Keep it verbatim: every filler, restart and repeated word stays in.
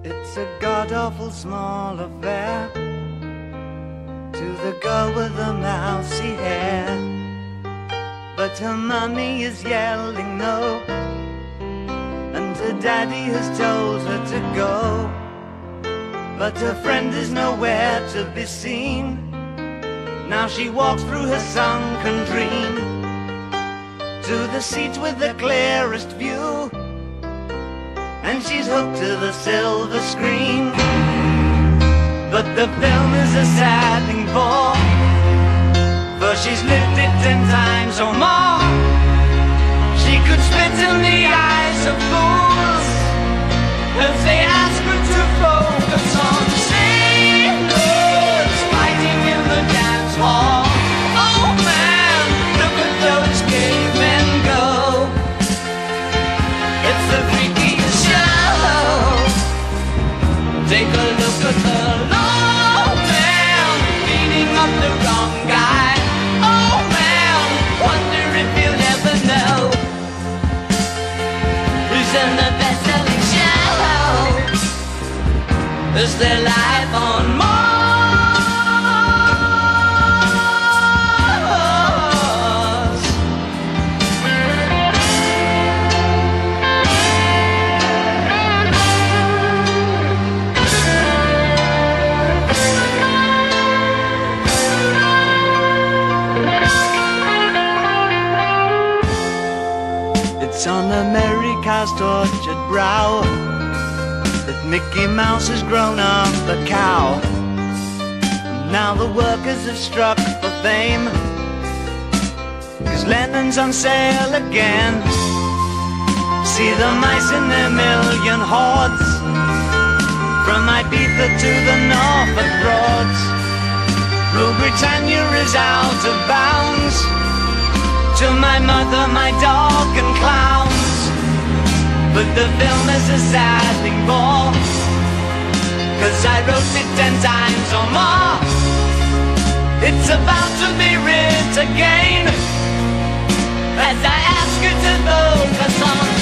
It's a god-awful small affair to the girl with the mousy hair, but her mummy is yelling no, and her daddy has told her to go. But her friend is nowhere to be seen. Now she walks through her sunken dream to the seat with the clearest view, and she's hooked to the silver screen. But the film is a sad thing for, for she's lived it ten times or more. She could spit in the eyes of fools if they ask her to focus on sailors fighting in the dance hall. Oh man, look at those cavemen go. It's the freakiest show. Take a look at the low man beating up the wrong guy. Oh man, wonder if you'll ever know who's in the best-selling show. Is there life on Mars? It's on America's tortured brow that Mickey Mouse has grown up a cow. And now the workers have struck for fame, 'cause Lennon's on sale again. See the mice in their million hordes, from Ibiza to the Norfolk Broads. Rule Britannia is out of bounds, to my mother, my dog and clowns. But the film is a sad thing for, 'cause I wrote it ten times or more. It's about to be writ again, as I ask you to focus on